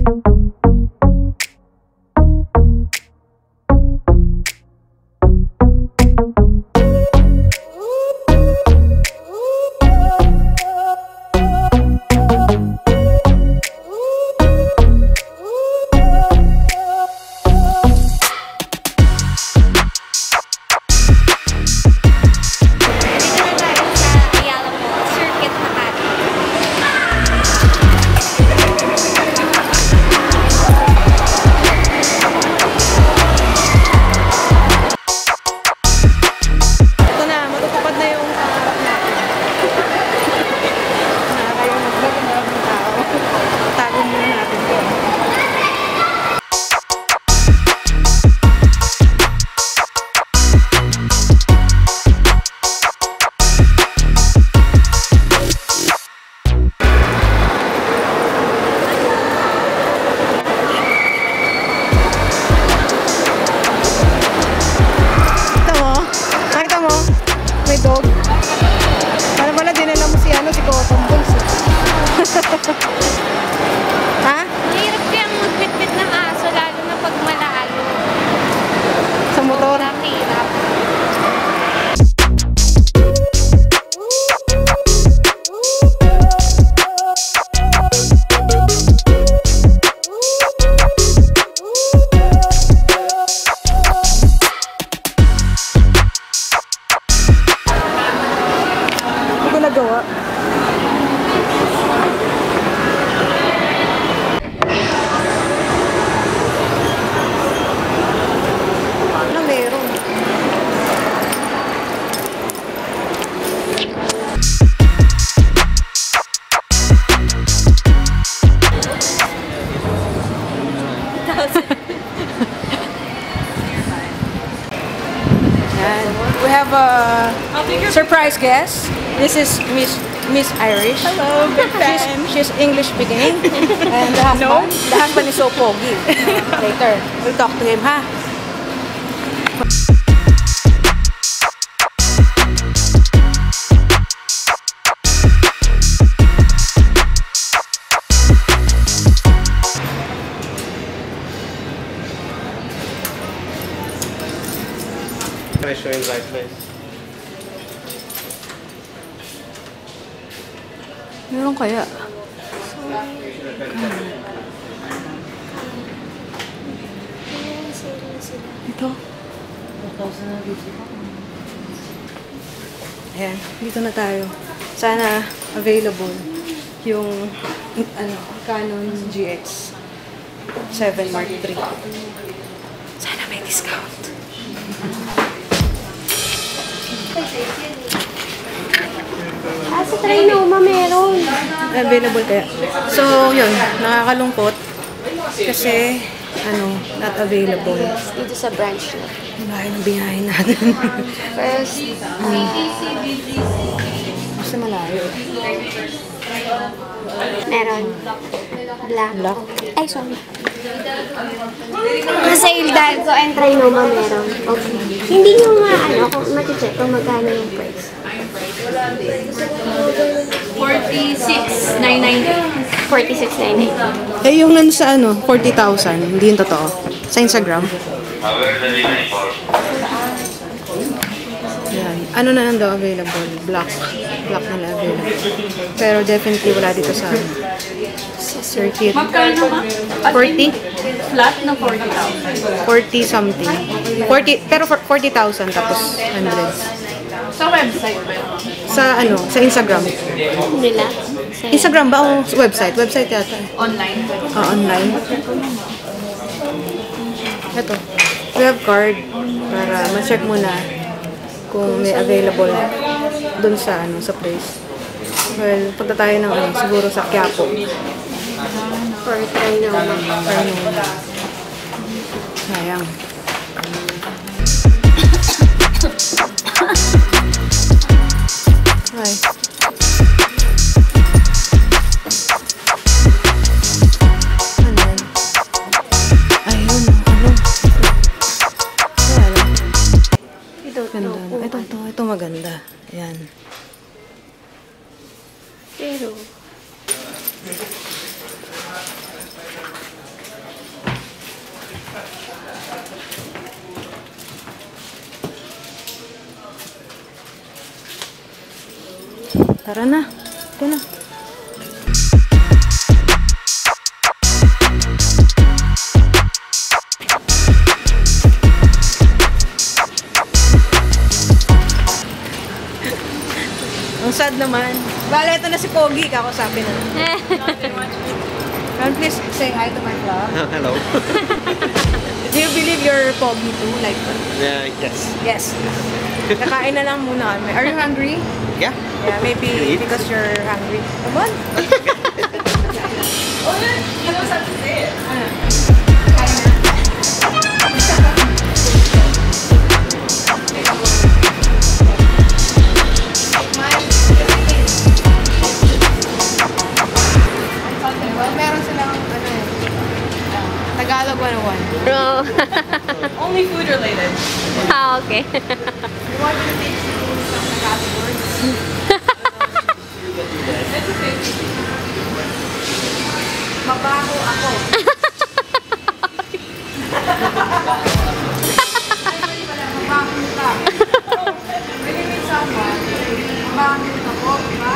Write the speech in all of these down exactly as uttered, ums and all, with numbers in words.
We have a surprise guest. This is Miss Miss Irish. Hello, big fan. She's, she's English speaking. And the husband, no? the husband is so pogi. Later, we'll talk to him, ha? Can I show you the right place? Meron kaya? Ito. Ayan, dito na tayo. Sana available yung ano, Canon G X seven Mark three. Sana may discount. Ah, sa Trinoma meron. Available kaya. So, yun. Nakakalungkot. Kasi, ano, not available. Dito sa branch na. Bahay ng biyahin natin. First, uh, Basta malayo. meron. Black. Black. Ay, sorry. Sale dahil ko and Trinoma meron. Okay. Hindi nyo nga, ano, kung mati-check kung magkano yung price. forty-six nine ninety. forty-six ninety. Eh, yung nan sa ano, forty thousand, hindi yung totoo. Sa Instagram. Yan. Ano na lang daw available? Black. Black na lang available. Pero definitely wala dito sa circuit. Magkano ma? forty? Flat na forty thousand. forty something. forty, pero for forty thousand tapos hundreds. Sa website ba yun? Sa ano, sa Instagram. Nila. Instagram ba o website? Website yata. Online. Ah, online. Ito. We have card para ma-check muna kung may available dun sa ano, sa place. Well, punta tayo ng ano, siguro sa Quiapo. For Trinoma. Trinoma. Sayang. Hi. Ano yan? Ayun, ano? Wala. Ito, Ganda. Ito, ito, ito maganda. Ayan. Pero, Tara na. Ito na. Ang sad naman. Bale, ito na si Pogi. Kakusapin na. Can please say hi to my vlog? Hello. Do you believe you're Pogi too? Like, Yeah, yes. yes. Kakain na lang muna kami. Are you hungry? Yeah. Yeah, maybe because you're hungry. Come on. Oh, you know how to say it. Meron silang ano eh, Tagalog one oh one. Bro. Only food related. Ah, okay. You want me to teach you some Tagalog words? It's okay. Mabaho ako. Mabaho ka. When you meet someone, mabaho ako, di ba?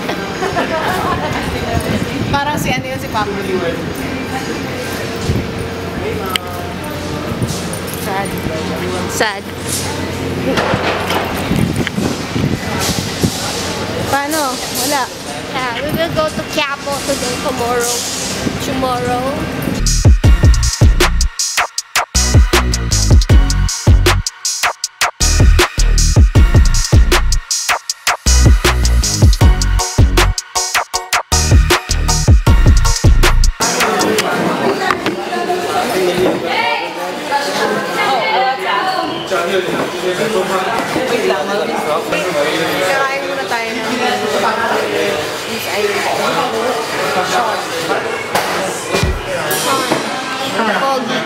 Parang si ano yun, si Papa. Sad. Sad. Paano? Wala. Yeah, we will go to Quiapo today, tomorrow. Tomorrow. Kakain muna tayo ng Miss Irish. Pogi.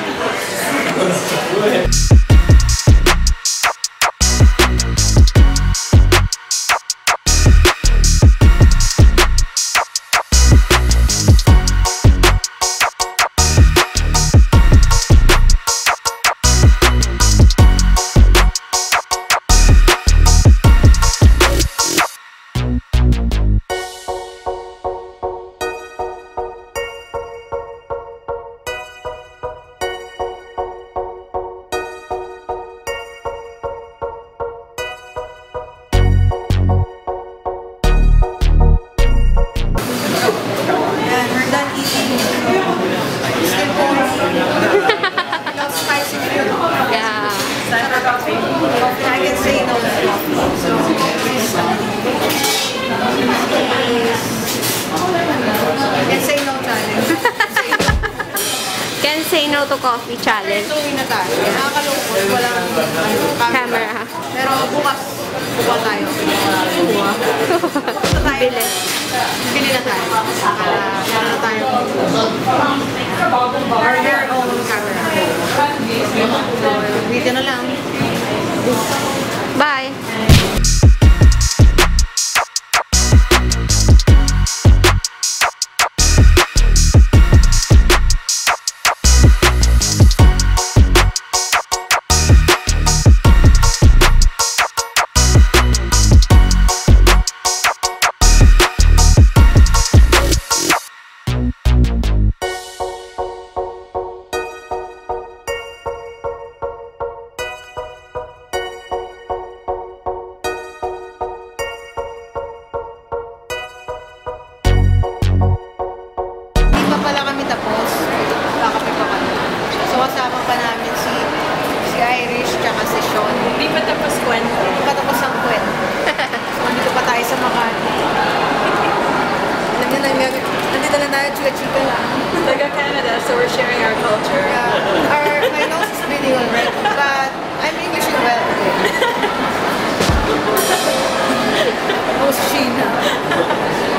Yan, we're done eating. Still going. Not spicy food. Yeah. I can say no to coffee. So, please, I can say no challenge. Can say no to coffee challenge. So, yun na tayo. Nakakalungkot. Walang ano, Camera. Pero bukas, bukas tayo. Bukas. Bukas tayo. Bili. Bili na tayo. Para meron na tayo. Our own camera. So, video na lang. Bye. Hindi pa pala kami tapos. Kakape pa kami. So, kasama pa namin si si Irish tsaka si Sean. Hindi pa tapos kwento. Hindi pa tapos ang kwento. So, nandito pa tayo sa Makati. Alam niyo na, nandito na tayo, chika-chika lang. Taga Canada, so we're sharing our culture. Yeah. Our, my nose is bleeding already, but I'm Englishing well today. Nose Sheena.